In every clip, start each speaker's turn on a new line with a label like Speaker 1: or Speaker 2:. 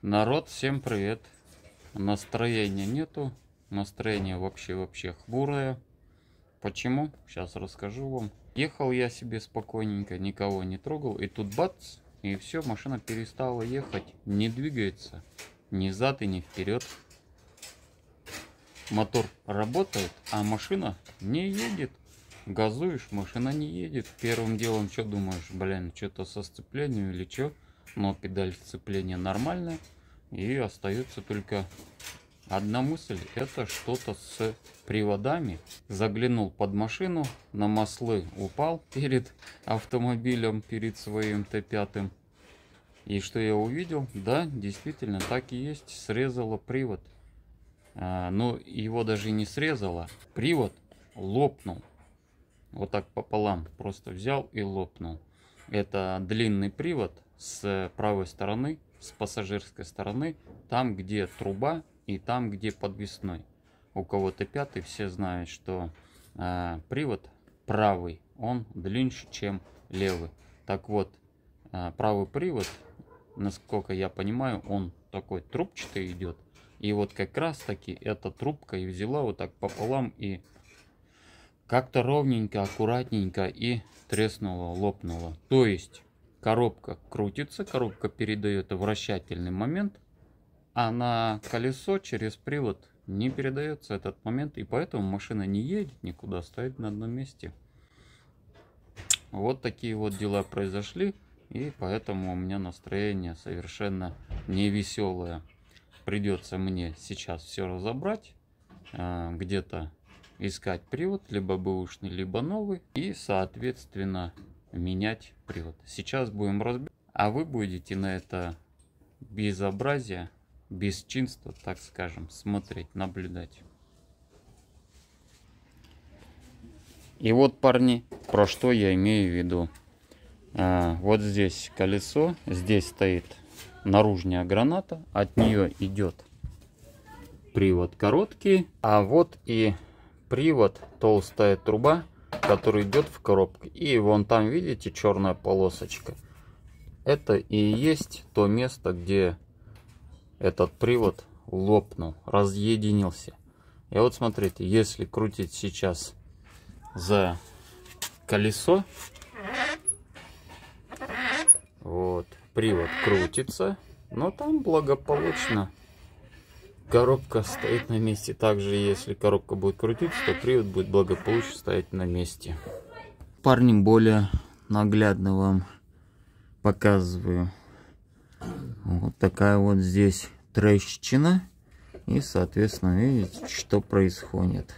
Speaker 1: Народ, всем привет. Настроения нету. Настроение вообще хмурое. Почему? Сейчас расскажу вам. Ехал я себе спокойненько, никого не трогал. И тут бац, и все, машина перестала ехать. Не двигается. Ни зад и ни вперед. Мотор работает, а машина не едет. Газуешь, машина не едет. Первым делом, что думаешь? Блин, что-то со сцеплением или что? Но педаль сцепления нормальная. И остается только одна мысль. Это что-то с приводами. Заглянул под машину. На маслы упал перед автомобилем, перед своим Т5. И что я увидел? Да, действительно, так и есть. Срезало привод. Но его даже не срезало. Привод лопнул. Вот так пополам. Просто взял и лопнул. Это длинный привод с правой стороны, с пассажирской стороны. Там, где труба и там, где подвесной. У кого Т5, все знают, что привод правый, он длиннее, чем левый. Так вот, правый привод, насколько я понимаю, он такой трубчатый идет. И вот как раз таки эта трубка и взяла вот так пополам и как-то ровненько, аккуратненько и треснула, лопнула. То есть коробка крутится, коробка передает вращательный момент, а на колесо через привод не передается этот момент, и поэтому машина не едет никуда, стоит на одном месте. Вот такие вот дела произошли, и поэтому у меня настроение совершенно не веселое. Придется мне сейчас все разобрать, где-то искать привод, либо бэушный, либо новый, и соответственно менять привод. Сейчас будем разбирать, а вы будете на это безобразие, бесчинство, так скажем, смотреть, наблюдать. И вот, парни, про что я имею в виду. Вот здесь колесо, здесь стоит наружная граната, от нее идет привод короткий, а вот и привод, толстая труба, который идет в коробку. И вон там, видите, черная полосочка. Это и есть то место, где этот привод лопнул, разъединился. И вот смотрите, если крутить сейчас за колесо, вот, привод крутится, но там благополучно коробка стоит на месте. Также, если коробка будет крутиться, то привод будет благополучно стоять на месте. Парни, более наглядно вам показываю. Вот такая вот здесь трещина. И, соответственно, видите, что происходит.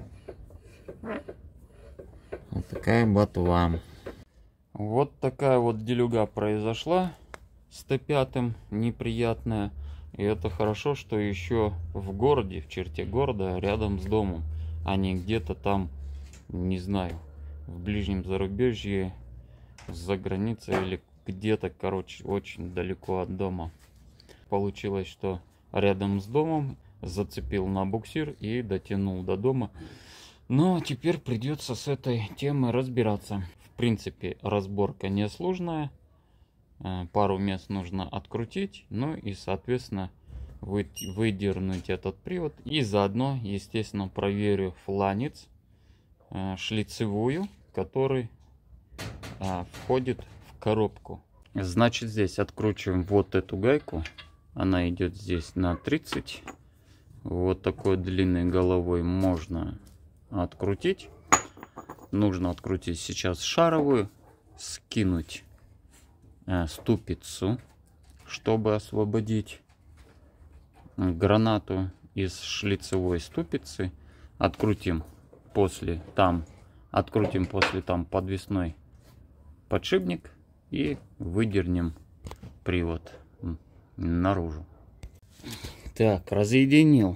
Speaker 1: Вот такая ботва. Вот такая вот делюга произошла с Т5, неприятная. И это хорошо, что еще в городе, в черте города, рядом с домом, а не где-то там, не знаю, в ближнем зарубежье, за границей или где-то, короче, очень далеко от дома. Получилось, что рядом с домом зацепил на буксир и дотянул до дома. Но теперь придется с этой темой разбираться. В принципе, разборка несложная. Пару мест нужно открутить, ну и, соответственно, выдернуть этот привод. И заодно, естественно, проверю фланец шлицевую, который входит в коробку. Значит, здесь откручиваем вот эту гайку. Она идет здесь на 30. Вот такой длинной головой можно открутить. Нужно открутить сейчас шаровую, скинуть ступицу, чтобы освободить гранату из шлицевой ступицы. Открутим после там подвесной подшипник и выдернем привод наружу. Так, разъединил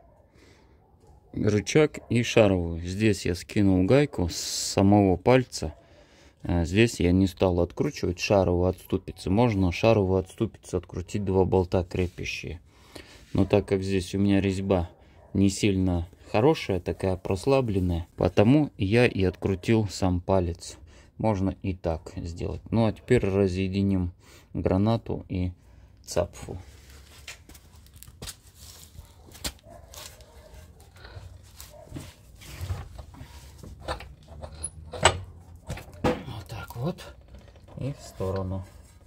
Speaker 1: рычаг и шаровую. Здесь я скинул гайку с самого пальца. Здесь я не стал откручивать шаровую от ступицы. Можно шаровую от ступицы открутить, два болта крепящие. Но так как здесь у меня резьба не сильно хорошая, такая прослабленная, потому я и открутил сам палец. Можно и так сделать. Ну а теперь разъединим гранату и цапфу. оно.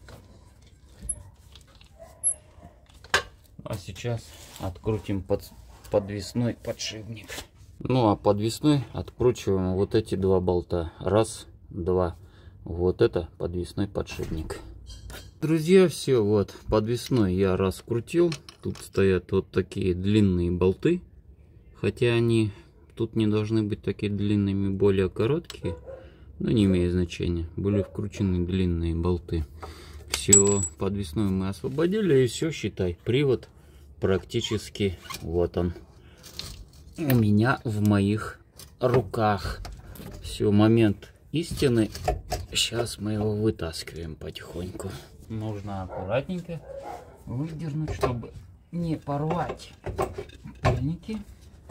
Speaker 1: А сейчас открутим подвесной подшипник. Ну а подвесной откручиваем вот эти два болта. Раз, два. Вот это подвесной подшипник. Друзья, все, вот подвесной я раскрутил. Тут стоят вот такие длинные болты. Хотя они тут не должны быть такие длинными, более короткие. Но не имеет значения. Были вкручены длинные болты. Все, подвесную мы освободили. И все, считай, привод практически вот он. У меня в моих руках. Все, момент истины. Сейчас мы его вытаскиваем потихоньку. Нужно аккуратненько выдернуть, чтобы не порвать пыльники.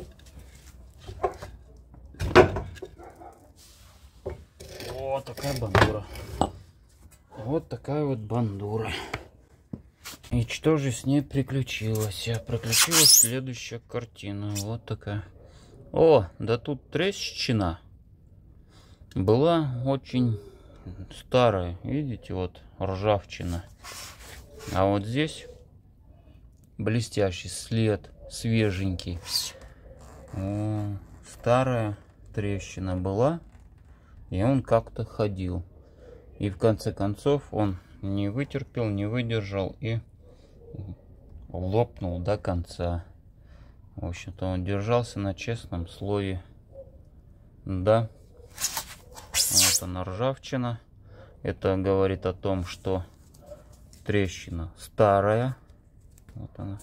Speaker 1: Вот такая бандура. Вот такая вот бандура. И что же с ней приключилось? Приключилась следующая картина. Вот такая. О, да тут трещина. Была очень старая. Видите, вот ржавчина. А вот здесь блестящий след, свеженький. О, старая трещина была. И он как-то ходил. И в конце концов он не вытерпел, не выдержал и лопнул до конца. В общем-то, он держался на честном слое. Да. Вот она, ржавчина. Это говорит о том, что трещина старая. Вот она.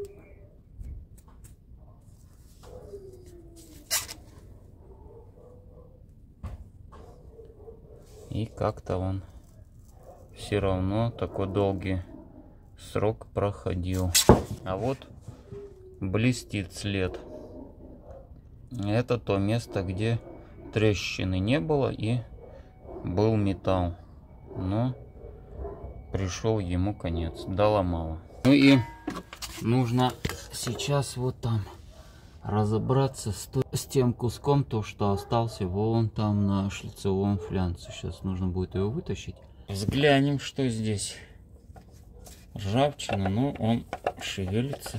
Speaker 1: И как-то он все равно такой долгий срок проходил. А вот блестит след. Это то место, где трещины не было и был металл. Но пришел ему конец. Доломало. Ну и нужно сейчас вот там разобраться с тем куском, то что остался вон там на шлицевом флянце. Сейчас нужно будет его вытащить. Взглянем, что здесь. Ржавчина, но он шевелится.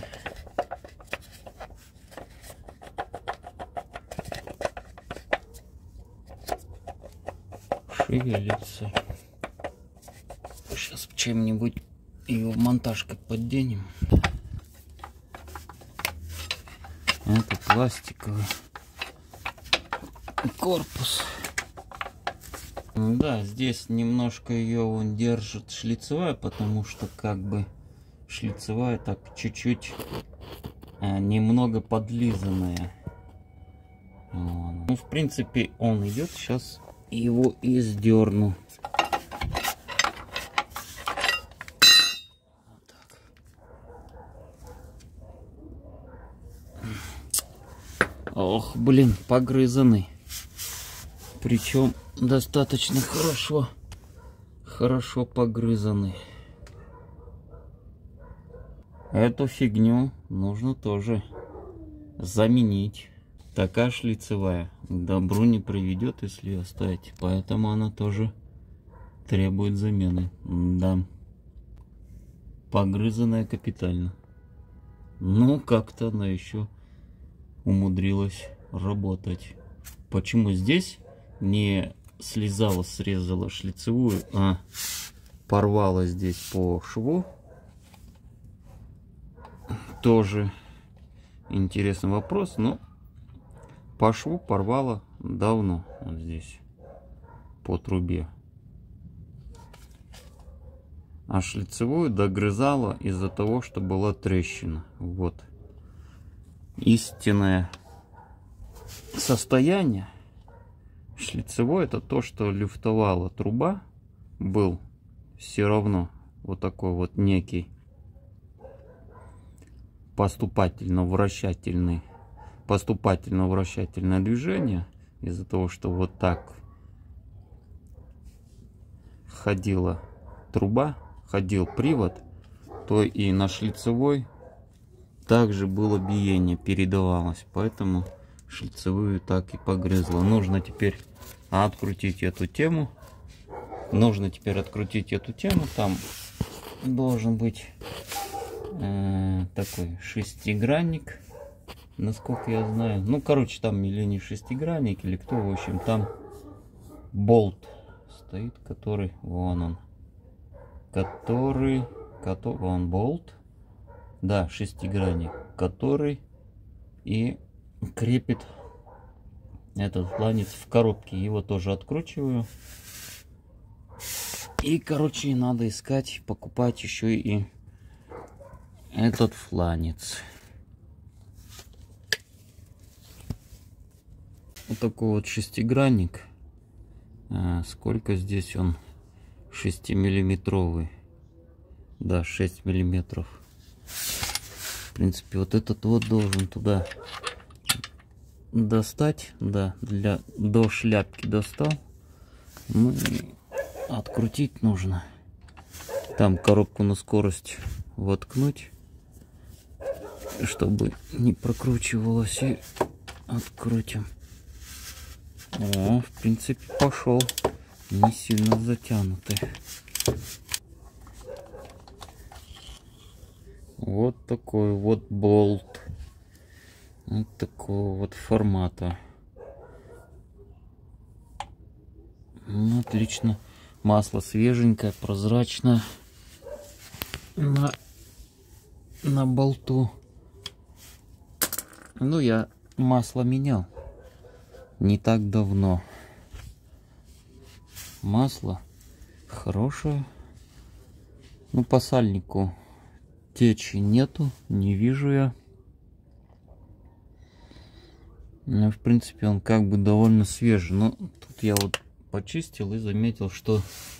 Speaker 1: Шевелится. Сейчас чем-нибудь ее монтажкой подденем. Это пластиковый корпус. Да, здесь немножко ее он держит шлицевая, потому что как бы шлицевая так чуть-чуть немного подлизанная. Ну, в принципе, он идет. Сейчас его и сдерну. Ох, блин, погрызанный. Причем достаточно хорошо погрызанный. Эту фигню нужно тоже заменить. Такая шлицевая к добру не приведет, если ее оставить. Поэтому она тоже требует замены. Да. Погрызанная капитально. Ну, как-то она еще умудрилась работать. Почему здесь не слезала, срезала шлицевую, а порвала здесь по шву? Тоже интересный вопрос, но по шву порвала давно. Вот здесь по трубе. А шлицевую догрызала из-за того, что была трещина. Вот. Истинное состояние шлицевой — это то, что люфтовала труба, был все равно вот такой вот некий поступательно-вращательное движение. Из-за того, что вот так ходила труба, ходил привод, то и на шлицевой также было биение, передавалось. Поэтому шлицевую так и погрызло. Нужно теперь открутить эту тему Нужно теперь открутить эту тему. Там должен быть такой шестигранник, насколько я знаю. Ну, короче, там или не шестигранник, или кто, в общем, там болт стоит, который, вон он, вон болт, да, шестигранник, который и крепит этот фланец в коробке. Его тоже откручиваю. И, короче, надо искать, покупать еще и этот фланец. Вот такой вот шестигранник. Сколько здесь он? 6-миллиметровый. Да, 6 миллиметров. В принципе, вот этот вот должен туда достать. Да, до шляпки достал. Ну и открутить нужно. Там коробку на скорость воткнуть, чтобы не прокручивалось, и открутим. О, в принципе, пошел. Не сильно затянутый. Вот такой вот болт. Вот такого вот формата. Ну, отлично. Масло свеженькое, прозрачное. На болту. Ну, я масло менял не так давно. Масло хорошее. Ну, по сальнику течи нету, не вижу я. Но, в принципе, он как бы довольно свежий. Но тут я вот почистил и заметил, что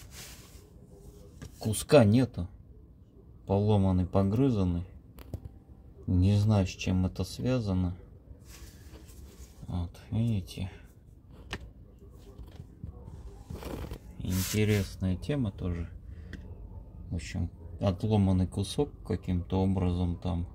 Speaker 1: куска нету. Поломанный, погрызанный. Не знаю, с чем это связано. Вот, видите. Интересная тема тоже. В общем, отломанный кусок каким-то образом там.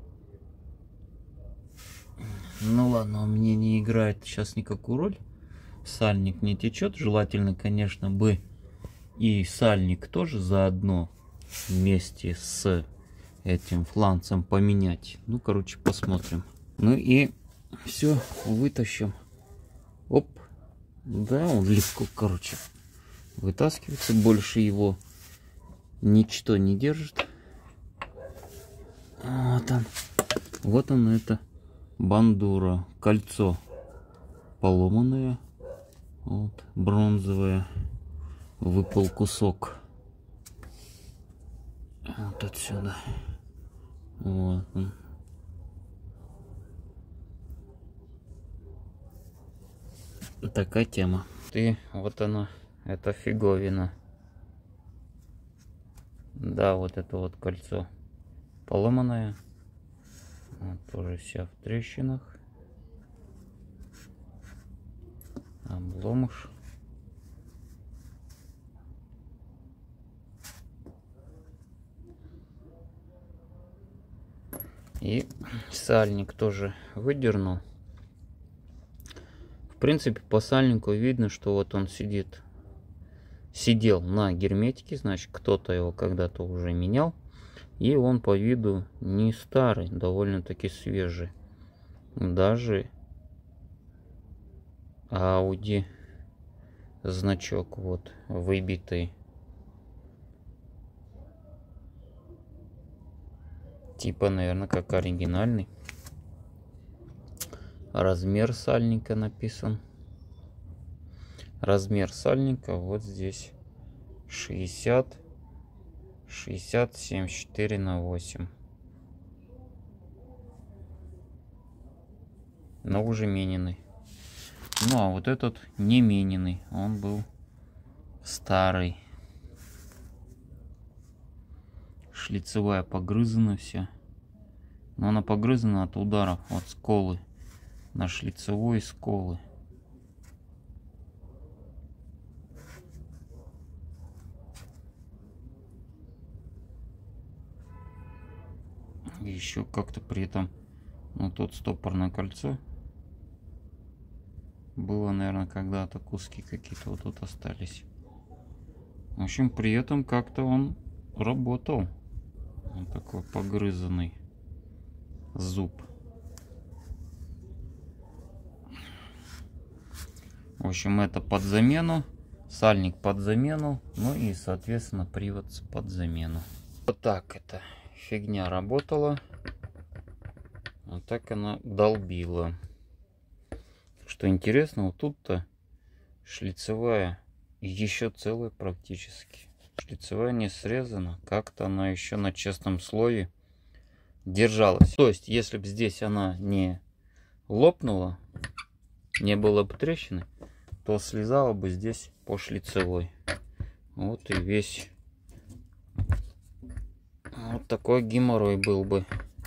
Speaker 1: Ну ладно, он мне не играет сейчас никакую роль. Сальник не течет. Желательно, конечно, бы и сальник тоже заодно вместе с этим фланцем поменять. Ну, короче, посмотрим. Ну и все, вытащим. Оп. Да, он легко, короче, вытаскивается. Больше его ничто не держит. Вот он. Вот он, это бандура. Кольцо поломанное. Вот, бронзовое. Выпал кусок. Вот отсюда. Вот он. Такая тема. И вот она, эта фиговина. Да, вот это вот кольцо поломанное. Вот, тоже вся в трещинах. Обломыш. И сальник тоже выдернул. В принципе, по сальнику видно, что вот он сидел на герметике, значит, кто-то его когда-то уже менял. И он по виду не старый, довольно-таки свежий. Даже Audi значок вот выбитый. Типа, наверное, как оригинальный. Размер сальника написан. Размер сальника вот здесь 60 74 на 8. Но уже мененный. Ну а вот этот не мененный. Он был старый. Шлицевая погрызана вся. Но она погрызана от ударов, от сколы. На шлицевой сколы. И еще как-то при этом, ну, тут стопорное кольцо. Было, наверное, когда-то куски какие-то вот тут остались. В общем, при этом как-то он работал. Он такой погрызанный зуб. В общем, это под замену. Сальник под замену. Ну и, соответственно, привод под замену. Вот так эта фигня работала. Вот так она долбила. Что интересно, вот тут-то шлицевая еще целая практически. Шлицевая не срезана. Как-то она еще на честном слое держалась. То есть, если бы здесь она не лопнула, не было бы трещины, то слезала бы здесь по шлицевой. Вот и весь вот такой геморрой был бы.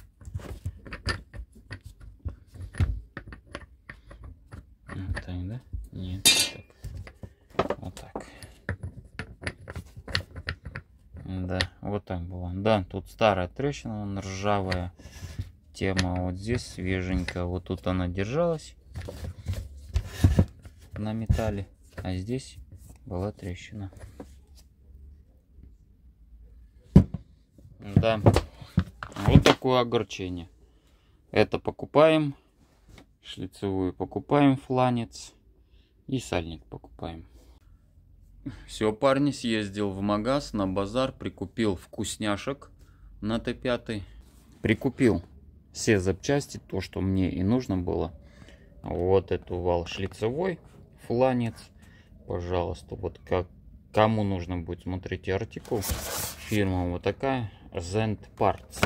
Speaker 1: Вот так, да? Нет, так. Вот так. Да, вот так было. Да, тут старая трещина, она ржавая. Тема вот здесь свеженькая. Вот тут она держалась на металле, а здесь была трещина. Да, вот такое огорчение. Это покупаем, шлицевую покупаем, фланец, и сальник покупаем. Все, парни, съездил в магаз, на базар, прикупил вкусняшек на Т5. Прикупил все запчасти, то, что мне и нужно было. Вот эту вал шлицевой, фланец. Пожалуйста, вот как кому нужно будет, смотрите артикул. Фирма вот такая, Zend Parts.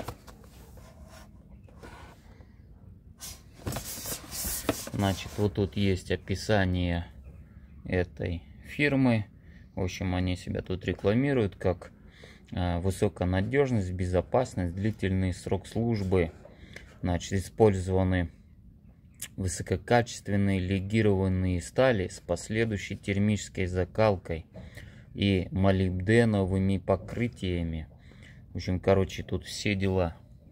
Speaker 1: Значит, вот тут есть описание этой фирмы. В общем, они себя тут рекламируют как высокая надежность, безопасность, длительный срок службы. Значит, использованы высококачественные легированные стали с последующей термической закалкой и молибденовыми покрытиями. В общем, короче, тут все дела.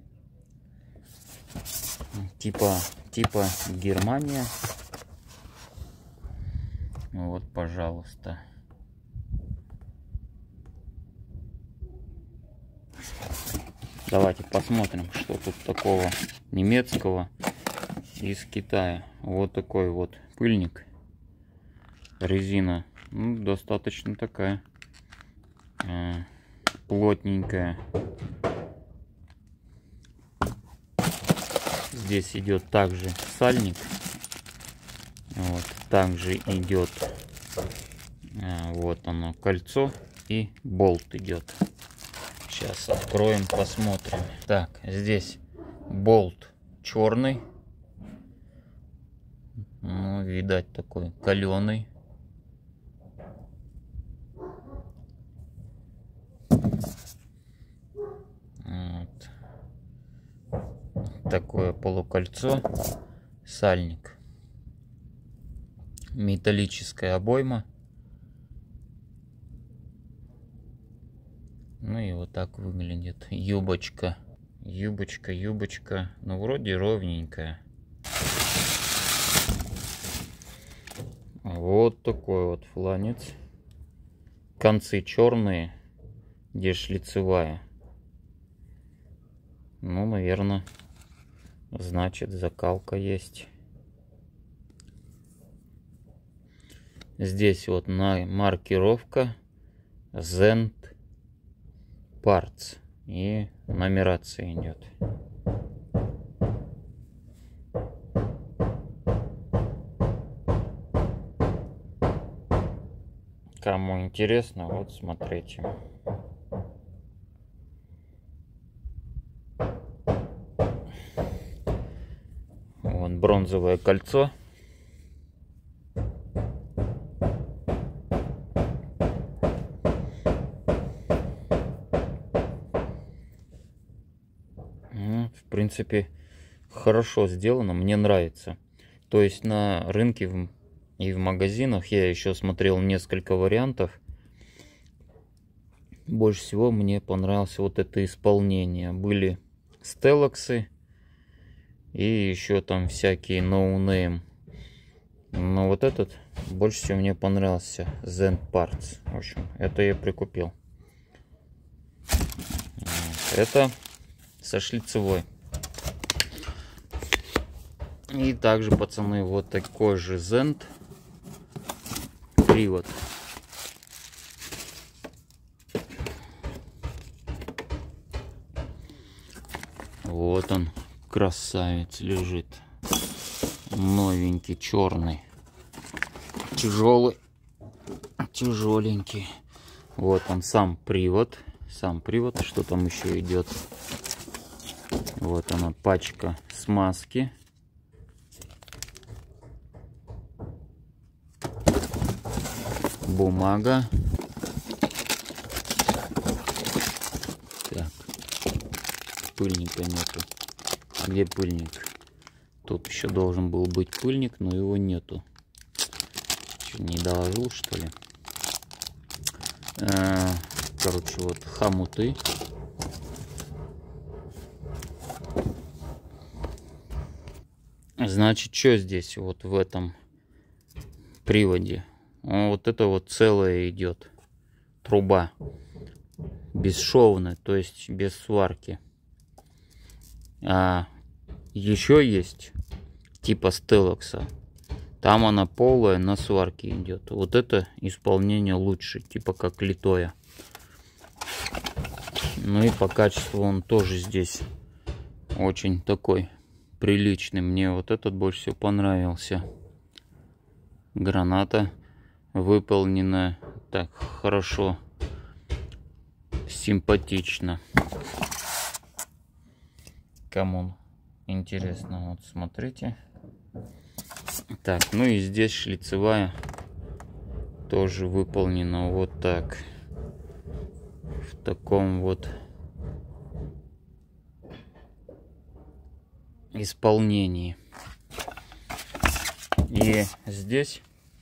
Speaker 1: Типа Германия. Вот, пожалуйста. Давайте посмотрим, что тут такого немецкого из Китая. Вот такой вот пыльник. Резина, ну, достаточно такая плотненькая. Здесь идет также сальник. Вот, также идет вот оно кольцо и болт идет. Сейчас откроем, посмотрим. Так, здесь болт черный. Ну, видать, такой каленый. Вот. Такое полукольцо. Сальник. Металлическая обойма. Ну и вот так выглядит юбочка. Юбочка. Ну, вроде ровненькая. Вот такой вот фланец. Концы черные, где шлицевая. Ну, наверное, значит, закалка есть. Здесь вот маркировка Zend Parts. И нумерация идет. Кому интересно, вот смотрите. Вот бронзовое кольцо. Ну, в принципе, хорошо сделано, мне нравится. То есть на рынке и в магазинах я еще смотрел несколько вариантов. Больше всего мне понравилось вот это исполнение. Были стеллаксы и еще там всякие ноунейм. Но вот этот больше всего мне понравился Zen Parts. В общем, это я прикупил. Это со шлицевой. И также, пацаны, вот такой же Zen привод. Вот он, красавец, лежит. Новенький, черный. Тяжелый. Тяжеленький. Вот он, сам привод. Сам привод. Что там еще идет? Вот она, пачка смазки. Бумага. Так. Пыльника нету. Где пыльник? Тут еще должен был быть пыльник, но его нету. Что, не доложил, что ли? Короче, вот хомуты. Значит, что здесь вот в этом приводе? Вот это вот целое идет. Труба. Бесшовная, то есть без сварки. А еще есть типа стелокса. Там она полая, на сварке идет. Вот это исполнение лучше, типа как литое. Ну и по качеству он тоже здесь очень такой приличный. Мне вот этот больше всего понравился. Граната выполнена так хорошо, симпатично. Кому интересно, вот смотрите. Так, ну и здесь шлицевая тоже выполнена вот так, в таком вот исполнении. И здесь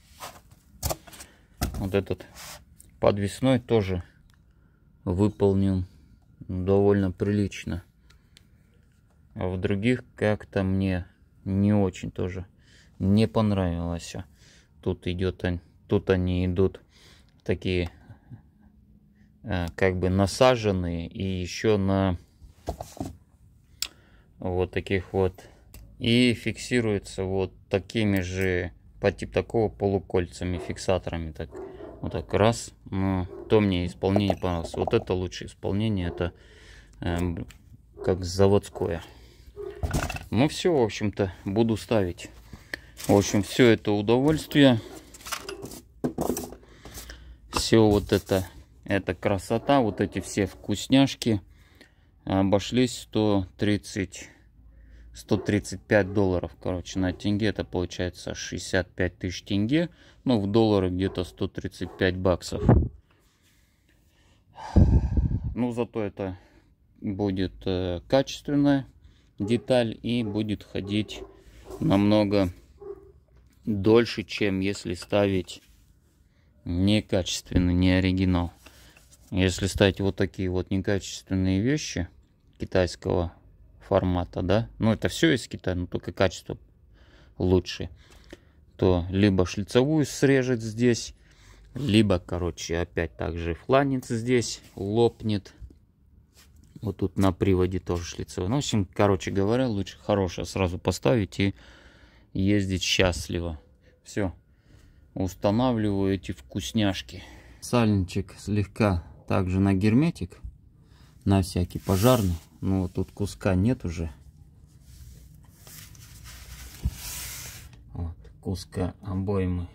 Speaker 1: вот этот подвесной тоже выполнен довольно прилично. А в других как-то мне не очень тоже не понравилось. Тут они идут такие как бы насаженные, и еще на вот таких вот, и фиксируются вот такими же по типу такого полукольцами, фиксаторами. Так вот так раз. Ну, то мне исполнение понравилось. Вот это лучшее исполнение, это как заводское. Ну все, в общем-то, буду ставить. В общем, все это удовольствие. Все вот это красота. Вот эти все вкусняшки обошлись 135 долларов. Короче, на тенге это получается 65 тысяч тенге. Ну, в доллары где-то 135 баксов. Ну, зато это будет качественная деталь и будет ходить намного дольше, чем если ставить некачественный, не оригинал. Если ставить вот такие вот некачественные вещи китайского формата, да, ну это все из Китая, но только качество лучше, то либо шлицевую срежет здесь, либо, короче, опять также фланец здесь лопнет. Вот тут на приводе тоже шлицевой. Ну, в общем, короче говоря, лучше хорошее сразу поставить и ездить счастливо. Все. Устанавливаю эти вкусняшки. Сальничек слегка также на герметик. На всякий пожарный. Ну, вот тут куска нет уже. Вот, куска обоймы.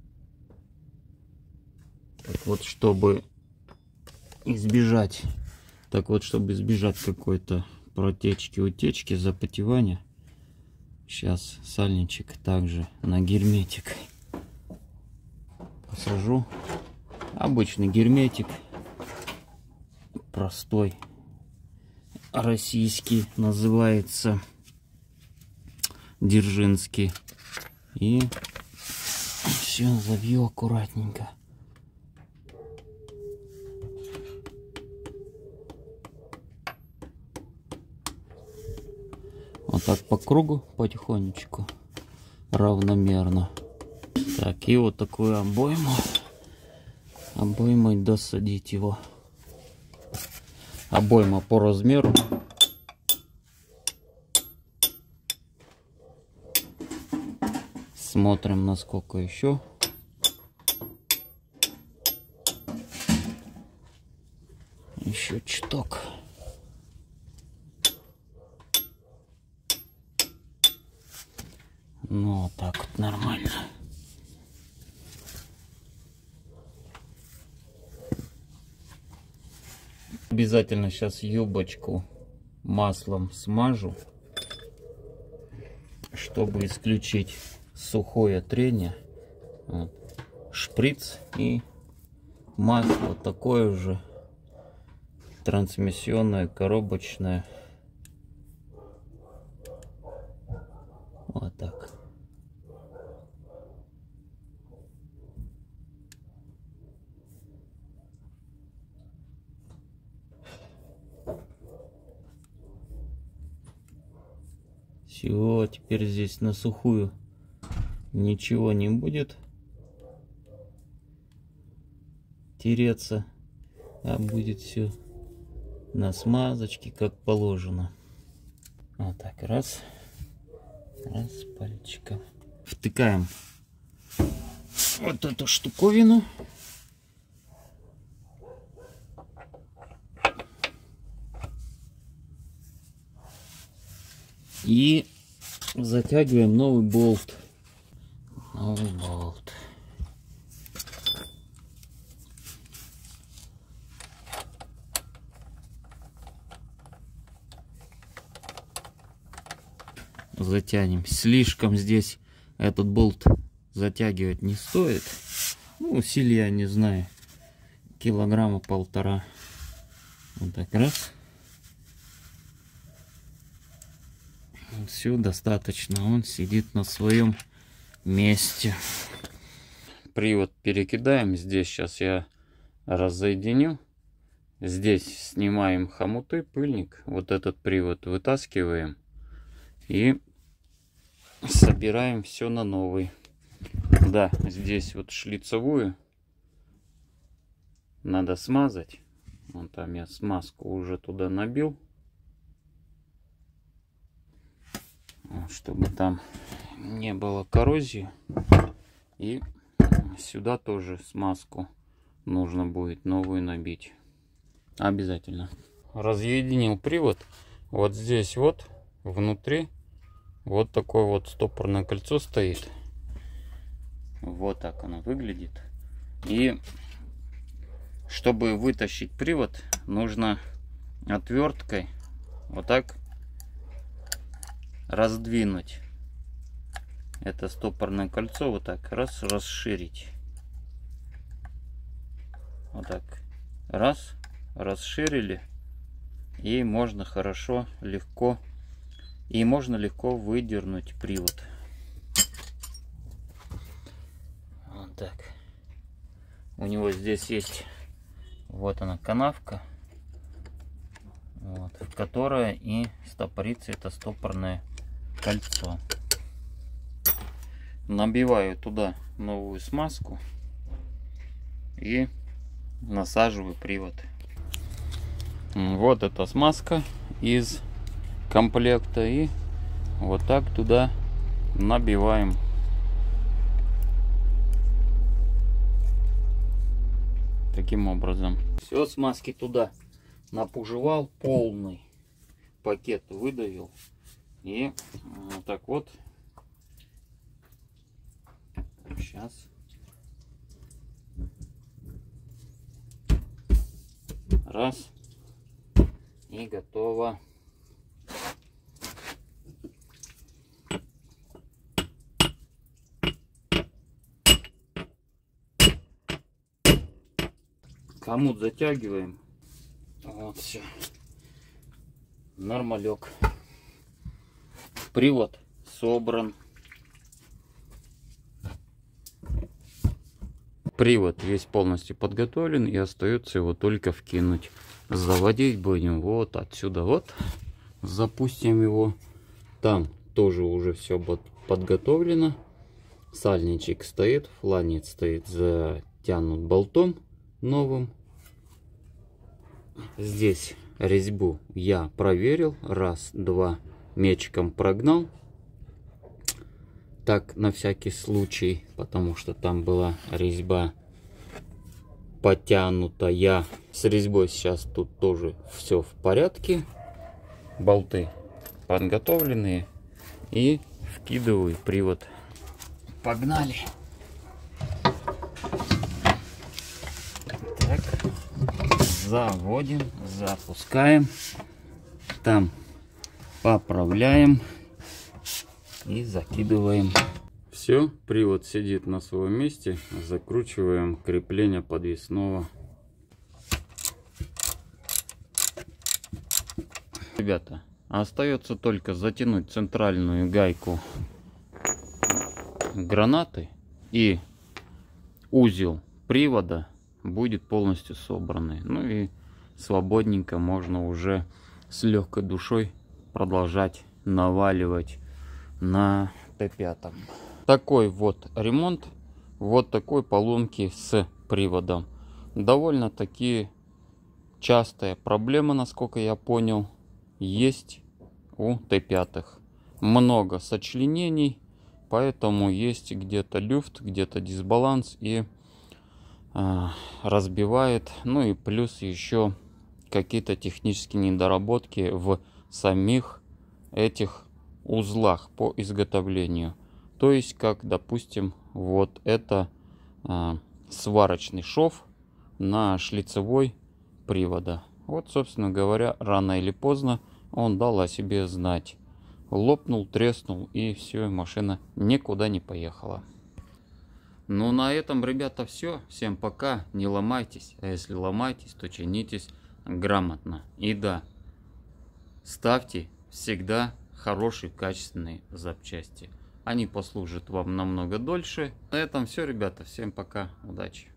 Speaker 1: Так вот, чтобы избежать... Так вот, чтобы избежать какой-то протечки, утечки, запотевания, сейчас сальничек также на герметик посажу. Обычный герметик, простой, российский, называется Дзержинский. И все, завью аккуратненько. Вот так по кругу потихонечку, равномерно. Так, и вот такую обойму. Обоймой досадить его. Обойма по размеру. Смотрим, насколько еще. Еще чуток. Ну, вот так вот нормально. Обязательно сейчас юбочку маслом смажу, чтобы исключить сухое трение. Вот. Шприц и масло такое же трансмиссионное, коробочное. Вот так. Все, теперь здесь на сухую ничего не будет тереться, а будет все на смазочке, как положено. Вот так, раз пальчиком. Втыкаем вот эту штуковину. И затягиваем новый болт. Новый болт. Затянем. Слишком здесь этот болт затягивать не стоит. Ну, усилия, не знаю, килограмма полтора. Вот так, раз. Все достаточно, он сидит на своем месте. Привод перекидаем. Здесь сейчас я разсоединю. Здесь снимаем хомуты, пыльник. Вот этот привод вытаскиваем и собираем все на новый. Да, здесь вот шлицевую надо смазать. Вон там я смазку уже туда набил, чтобы там не было коррозии. И сюда тоже смазку нужно будет новую набить. Обязательно. Разъединил привод. Вот здесь вот внутри вот такое вот стопорное кольцо стоит. Вот так оно выглядит. И чтобы вытащить привод, нужно отверткой вот так раздвинуть это стопорное кольцо, вот так раз, расширить. Вот так раз, расширили, и можно хорошо, легко, и можно легко выдернуть привод. Вот так. У него здесь есть, вот она, канавка, вот, в которой и стопорится это стопорное кольцо. Набиваю туда новую смазку и насаживаю привод. Вот эта смазка из комплекта, и вот так туда набиваем. Таким образом. Все, смазки туда напужевал, полный пакет выдавил. И вот так вот. Сейчас. Раз. И готово. Хомут затягиваем. Вот все. Нормалек. Привод собран. Привод весь полностью подготовлен, и остается его только вкинуть. Заводить будем вот отсюда вот. Запустим его. Там тоже уже все подготовлено. Сальничек стоит, фланец стоит затянут болтом новым. Здесь резьбу я проверил, раз, два, мечиком прогнал. Так, на всякий случай, потому что там была резьба потянутая. С резьбой сейчас тут тоже все в порядке. Болты подготовленные. И вкидываю привод. Погнали! Так, заводим, запускаем. Там поправляем. И закидываем. Все, привод сидит на своем месте. Закручиваем крепление подвесного. Ребята, остается только затянуть центральную гайку гранаты, и узел привода будет полностью собранный. Ну и свободненько можно уже с легкой душой продолжать наваливать на Т5. Такой вот ремонт вот такой поломки с приводом. Довольно-таки частая проблема, насколько я понял, есть у Т5. Много сочленений, поэтому есть где-то люфт, где-то дисбаланс и разбивает. Ну и плюс еще какие-то технические недоработки в самих этих узлах по изготовлению. То есть, как, допустим, вот это сварочный шов на шлицевой привода. Вот, собственно говоря, рано или поздно он дал о себе знать. Лопнул, треснул, и все, машина никуда не поехала. Ну, на этом, ребята, все. Всем пока. Не ломайтесь. А если ломаетесь, то чинитесь грамотно. И да, ставьте всегда хорошие, качественные запчасти. Они послужат вам намного дольше. На этом все, ребята. Всем пока. Удачи.